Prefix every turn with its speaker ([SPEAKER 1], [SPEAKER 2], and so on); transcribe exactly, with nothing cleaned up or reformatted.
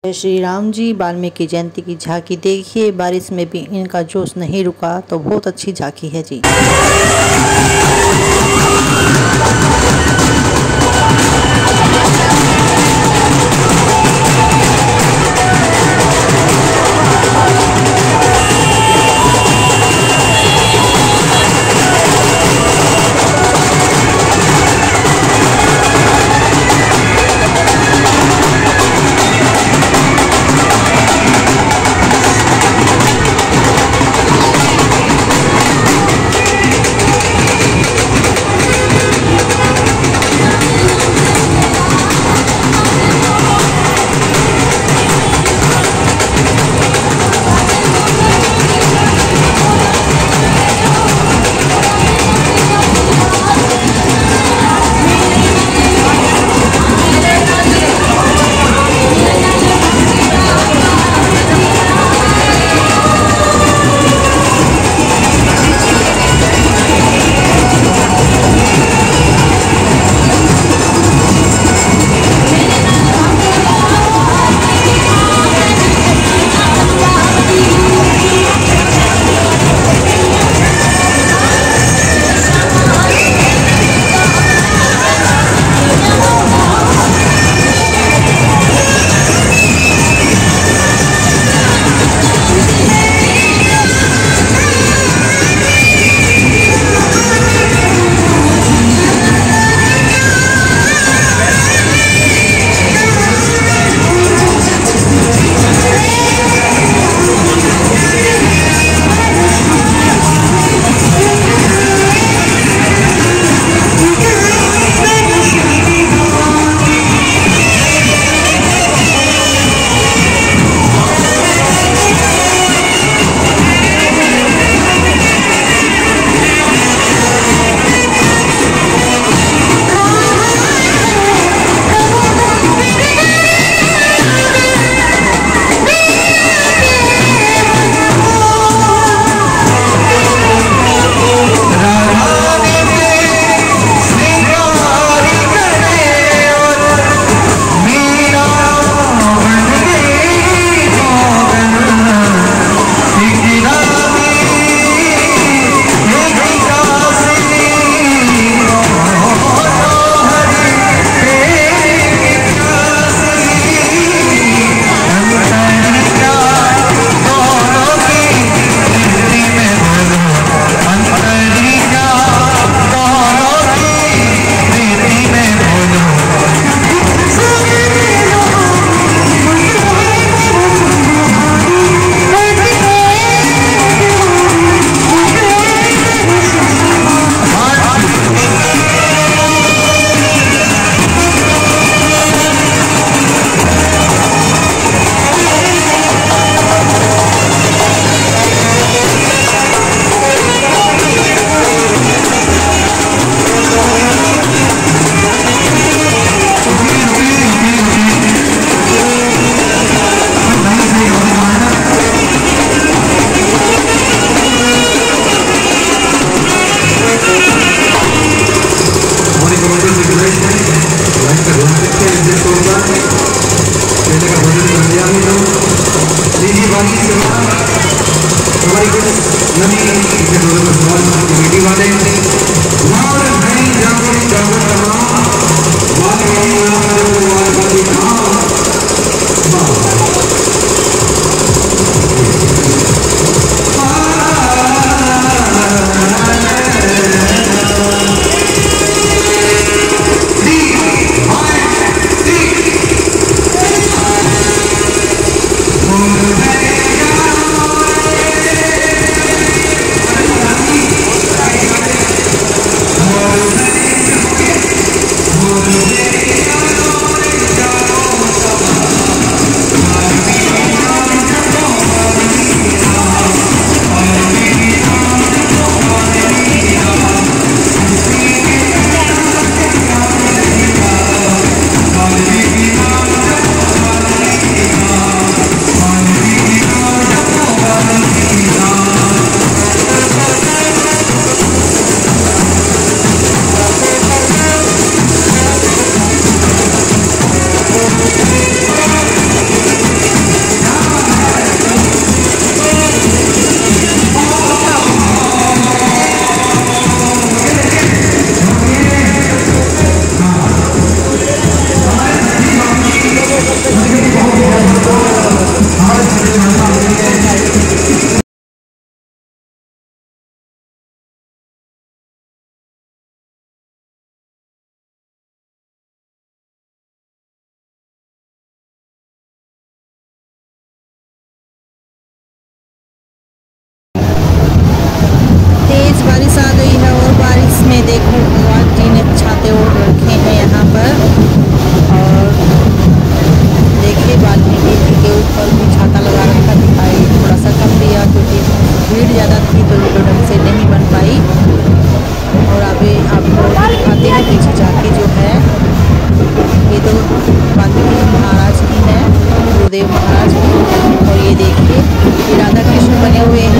[SPEAKER 1] जय श्री राम जी। वाल्मीकि जयंती की झांकी देखिए, बारिश में भी इनका जोश नहीं रुका, तो बहुत अच्छी झांकी है जी। तेज बारिश आ गई है और बारिश में देखो भगवान जी ने छाते ओढ़ रखे हैं यहाँ पर। और देखिए वाल्मीकि जी के ऊपर भी छाता लगा रखा दिखाई थोड़ा सा कम दिया क्योंकि भीड़ ज़्यादा थी तो वीडियो ढंग से नहीं बन पाई। और अभी आपको दिखाते हैं पीछे जाके जो है ये तो वाल्मीकि जी महाराज की है, गुरुदेव महाराज की। और ये देखिए ये राधा कृष्ण बने हुए हैं।